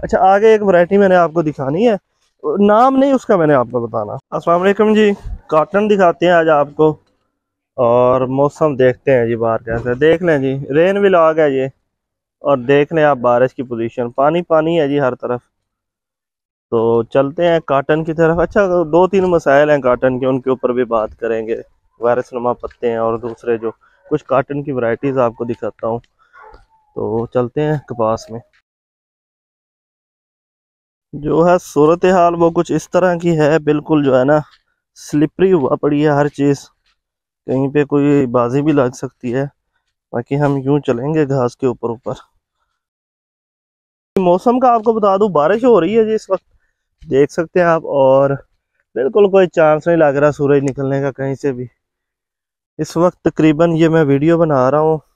अच्छा, आगे एक वैरायटी मैंने आपको दिखानी है, नाम नहीं उसका मैंने आपको बताना। अस्सलाम वालेकुम जी, कॉटन दिखाते हैं आज आपको। और मौसम देखते हैं जी बाहर कैसा है। देख लें जी, रेन व्लॉग है ये। और देख लें आप बारिश की पोजीशन, पानी पानी है जी हर तरफ। तो चलते हैं काटन की तरफ। अच्छा, दो तीन मसाइल हैं काटन के, उनके ऊपर भी बात करेंगे। वायरस नुमा पत्ते हैं और दूसरे जो कुछ काटन की वैरायटीज आपको दिखाता हूँ। तो चलते हैं कपास में। जो है सूरत हाल वो कुछ इस तरह की है, बिल्कुल जो है ना स्लिपरी हुआ पड़ी है हर चीज़। कहीं पे कोई बाजी भी लग सकती है। बाकी हम यूं चलेंगे घास के ऊपर ऊपर। मौसम का आपको बता दूं, बारिश हो रही है जी इस वक्त, देख सकते हैं आप। और बिल्कुल कोई चांस नहीं लग रहा सूरज निकलने का कहीं से भी। इस वक्त तकरीबन ये मैं वीडियो बना रहा हूँ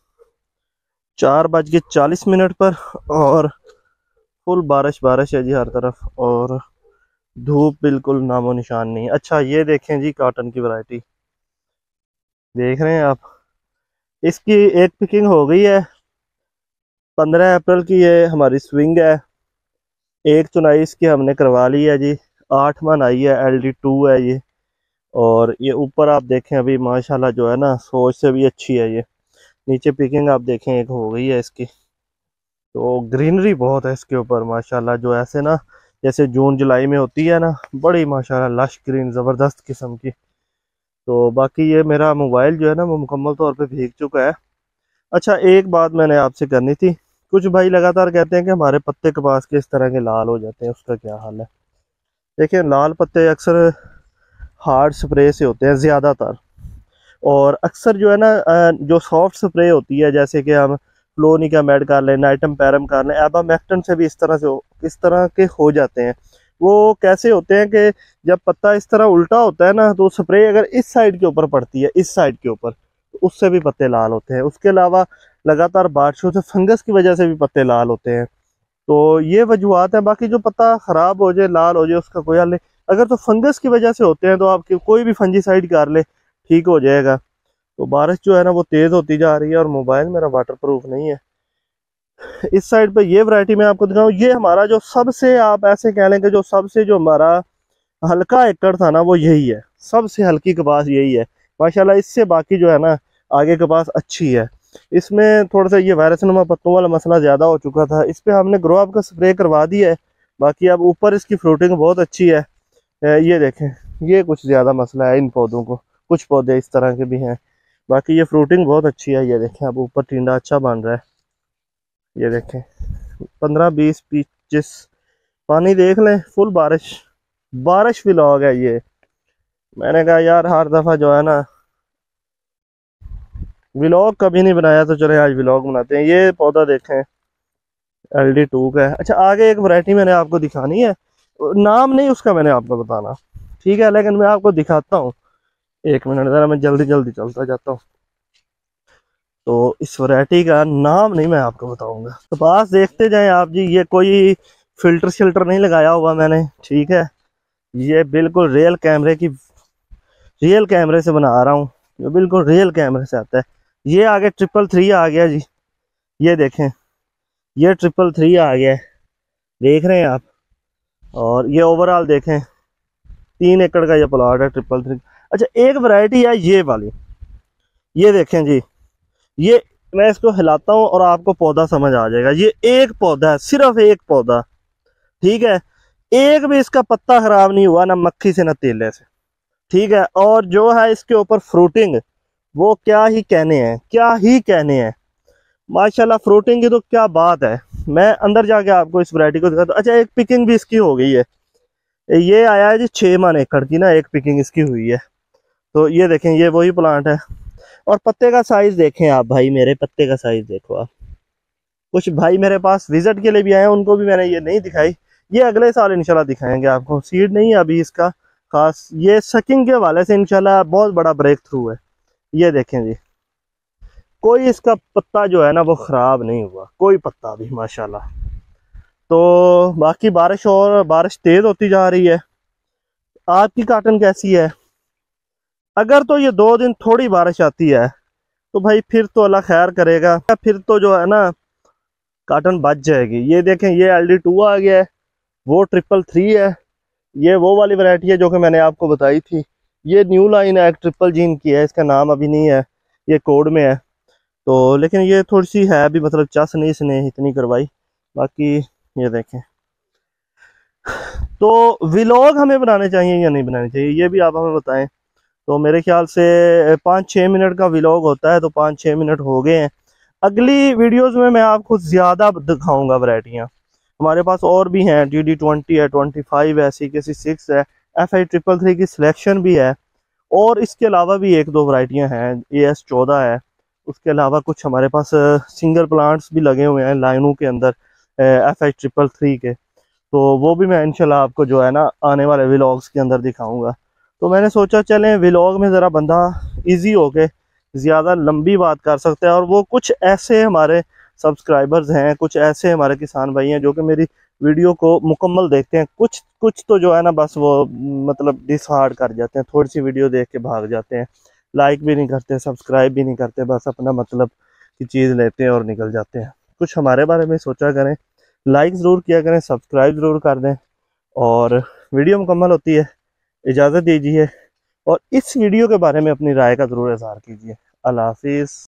4:40 पर। और फुल बारिश बारिश है जी हर तरफ, और धूप बिल्कुल नामो निशान नहीं। अच्छा, ये देखें जी काटन की वैरायटी, देख रहे हैं आप। इसकी एक पिकिंग हो गई है 15 अप्रैल की, ये हमारी स्विंग है। एक चुनाई इसकी हमने करवा ली है जी। 8 मन आई है, LD2 है ये। और ये ऊपर आप देखें अभी माशाल्लाह जो है ना सोच से भी अच्छी है ये। नीचे पिकिंग आप देखें एक हो गई है इसकी। तो ग्रीनरी बहुत है इसके ऊपर माशाल्लाह, जो ऐसे ना जैसे जून जुलाई में होती है ना, बड़ी माशाल्लाह लश ग्रीन ज़बरदस्त किस्म की। तो बाकी ये मेरा मोबाइल जो है ना वो मुकम्मल तौर पे भीग चुका है। अच्छा, एक बात मैंने आपसे करनी थी। कुछ भाई लगातार कहते हैं कि हमारे पत्ते कपास के इस तरह के लाल हो जाते हैं, उसका क्या हाल है? देखिए, लाल पत्ते अक्सर हार्ड स्प्रे से होते हैं ज़्यादातर। और अक्सर जो है ना जो सॉफ्ट स्प्रे होती है, जैसे कि हम फ्लोनिकामेड कर लें, नाइटम पैरम कर लें, एबामेक्टन से भी इस तरह के हो जाते हैं। वो कैसे होते हैं कि जब पत्ता इस तरह उल्टा होता है ना, तो स्प्रे अगर इस साइड के ऊपर पड़ती है, इस साइड के ऊपर, तो उससे भी पत्ते लाल होते हैं। उसके अलावा लगातार बारिशों से फंगस की वजह से भी पत्ते लाल होते हैं। तो ये वजूहत है। बाकी जो पत्ता खराब हो जाए, लाल हो जाए, उसका कोई हल नहीं। अगर तो फंगस की वजह से होते हैं तो आप कोई भी फंजीसाइड कर ले, ठीक हो जाएगा। तो बारिश जो है ना वो तेज़ होती जा रही है, और मोबाइल मेरा वाटर प्रूफ नहीं है। इस साइड पे ये वैरायटी मैं आपको दिखाऊं, ये हमारा जो सबसे, आप ऐसे कह लेंगे जो सबसे जो हमारा हल्का एकड़ था ना वो यही है। सबसे हल्की कपास यही है माशाल्लाह। इससे बाकी जो है ना आगे कपास अच्छी है। इसमें थोड़ा सा ये वायरस नुमा पत्तों वाला मसला ज़्यादा हो चुका था। इस पे हमने ग्रो अप का स्प्रे करवा दिया है। बाकी अब ऊपर इसकी फ्रूटिंग बहुत अच्छी है। ये देखें, ये कुछ ज़्यादा मसला है इन पौधों को। कुछ पौधे इस तरह के भी हैं। बाकी ये फ्रूटिंग बहुत अच्छी है। ये देखें, अब ऊपर टिंडा अच्छा बन रहा है। ये देखें 15, 20, 25 पानी देख लें, फुल बारिश बारिश व्लॉग है ये। मैंने कहा यार हर दफ़ा जो है ना व्लॉग कभी नहीं बनाया, तो चले आज व्लॉग बनाते हैं। ये पौधा देखें LD2 का है। अच्छा, आगे एक वैरायटी मैंने आपको दिखानी है, नाम नहीं उसका मैंने आपको बताना, ठीक है? लेकिन मैं आपको दिखाता हूँ। एक मिनट ज़रा, मैं जल्दी जल्दी चलता जाता हूँ। तो इस वैरायटी का नाम नहीं मैं आपको बताऊंगा। तो पास देखते जाएं आप जी। ये कोई फिल्टर शिल्टर नहीं लगाया हुआ मैंने, ठीक है? ये बिल्कुल रियल कैमरे से बना रहा हूँ, जो बिल्कुल रियल कैमरे से आता है। ये आगे 333 आ गया जी। ये देखें, ये 333 आ गया है, देख रहे हैं आप? और ये ओवरऑल देखें, 3 एकड़ का ये प्लॉट है 333। अच्छा, एक वैरायटी है ये वाली, ये देखें जी। ये मैं इसको हिलाता हूँ और आपको पौधा समझ आ जाएगा। ये एक पौधा है, सिर्फ एक पौधा, ठीक है? एक भी इसका पत्ता खराब नहीं हुआ, ना मक्खी से ना तेले से, ठीक है? और जो है इसके ऊपर फ्रूटिंग, वो क्या ही कहने हैं, क्या ही कहने हैं माशाल्लाह। फ्रूटिंग की तो क्या बात है। मैं अंदर जाके आपको इस वैरायटी को दिखाता हूँ। अच्छा, एक पिकिंग भी इसकी हो गई है। ये आया है जी 6 मन एकड़ की ना, एक पिकिंग इसकी हुई है। तो ये देखें, ये वही प्लांट है। और पत्ते का साइज देखें आप भाई, मेरे पत्ते का साइज देखो आप। कुछ भाई मेरे पास विजिट के लिए भी आए हैं, उनको भी मैंने ये नहीं दिखाई। ये अगले साल इंशाल्लाह दिखाएंगे आपको। सीड नहीं है अभी इसका खास। ये सकिंग के हवाले से इंशाल्लाह बहुत बड़ा ब्रेक थ्रू है। ये देखें जी, कोई इसका पत्ता जो है ना वो खराब नहीं हुआ, कोई पत्ता भी माशाल्लाह। तो बाकी बारिश, और बारिश तेज होती जा रही है। आपकी काटन कैसी है? अगर तो ये 2 दिन थोड़ी बारिश आती है तो भाई फिर तो अल्लाह खैर करेगा। फिर तो जो है ना काटन बच जाएगी। ये देखें, ये LD2 आ गया है, वो 333 है, ये वो वाली वैरायटी है जो कि मैंने आपको बताई थी। ये न्यू लाइन है, एक ट्रिपल जीन की है, इसका नाम अभी नहीं है, ये कोड में है। तो लेकिन ये थोड़ी सी है अभी, मतलब चस नहीं इसने इतनी करवाई। बाकी ये देखें। तो व्लॉग हमें बनाने चाहिए या नहीं बनाने चाहिए, ये भी आप हमें बताएं। तो मेरे ख्याल से 5-6 मिनट का व्लॉग होता है, तो 5-6 मिनट हो गए हैं। अगली वीडियोस में मैं आपको ज़्यादा दिखाऊंगा वैरायटियाँ। हमारे पास और भी हैं, GD20 है, 25 है, CKC6 है, FI333 की सिलेक्शन भी है। और इसके अलावा भी एक दो वैरायटियाँ हैं, AS14 है। उसके अलावा कुछ हमारे पास सिंगल प्लांट्स भी लगे हुए हैं लाइनों के अंदर FI333 के। तो वो भी मैं इंशाल्लाह आपको जो है ना आने वाले व्लॉग्स के अंदर दिखाऊंगा। तो मैंने सोचा चलें व्लॉग में ज़रा बंदा इजी हो के ज़्यादा लंबी बात कर सकता है। और वो कुछ ऐसे हमारे सब्सक्राइबर्स हैं, कुछ ऐसे हमारे किसान भाई हैं जो कि मेरी वीडियो को मुकम्मल देखते हैं। कुछ कुछ तो जो है ना बस वो मतलब डिसहार्ड कर जाते हैं, थोड़ी सी वीडियो देख के भाग जाते हैं, लाइक भी नहीं करते, सब्सक्राइब भी नहीं करते, बस अपना मतलब की चीज़ लेते हैं और निकल जाते हैं। कुछ हमारे बारे में सोचा करें, लाइक ज़रूर किया करें, सब्सक्राइब ज़रूर कर दें। और वीडियो मुकम्मल होती है, इजाज़त दीजिए और इस वीडियो के बारे में अपनी राय का ज़रूर इज़हार कीजिए। अल्लाह हाफिज़।